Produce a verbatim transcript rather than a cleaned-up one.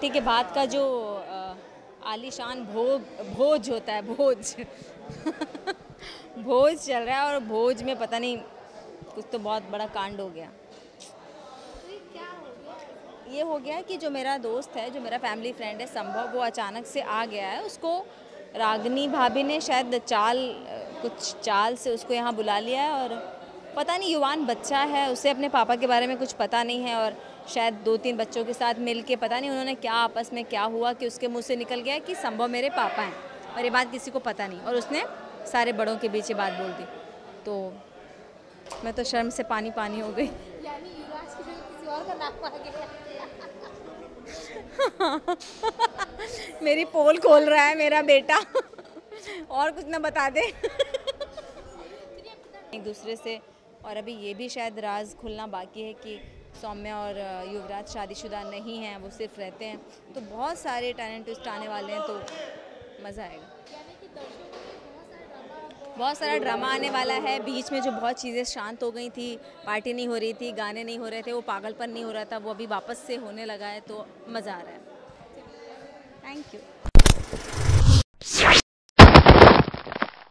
शादी के बाद का जो आलीशान भोग भोज होता है, भोज भोज चल रहा है और भोज में पता नहीं कुछ तो बहुत बड़ा कांड हो गया। ये हो गया कि जो मेरा दोस्त है, जो मेरा फैमिली फ्रेंड है संभव, वो अचानक से आ गया है। उसको रागनी भाभी ने शायद चाल कुछ चाल से उसको यहाँ बुला लिया है और पता नहीं, युवान बच्चा है, उसे अपने पापा के बारे में कुछ पता नहीं है और शायद दो तीन बच्चों के साथ मिल के पता नहीं उन्होंने क्या आपस में क्या हुआ कि उसके मुंह से निकल गया कि संभव मेरे पापा हैं, और ये बात किसी को पता नहीं, और उसने सारे बड़ों के बीच ये बात बोल दी। तो मैं तो शर्म से पानी पानी हो गई। यानी युवराज की जगह किसी और का नाम आ गया। मेरी पोल खोल रहा है मेरा बेटा और कुछ ना बता दे एक दूसरे से। और अभी ये भी शायद राज खुलना बाकी है कि सौम्या और युवराज शादीशुदा नहीं हैं, वो सिर्फ रहते हैं। तो बहुत सारे टैलेंट ट्विस्ट आने वाले हैं, तो मज़ा आएगा। बहुत सारा ड्रामा आने वाला है। बीच में जो बहुत चीज़ें शांत हो गई थी, पार्टी नहीं हो रही थी, गाने नहीं हो रहे थे, वो पागलपन नहीं हो रहा था, वो अभी वापस से होने लगा है, तो मज़ा आ रहा है। Thank you.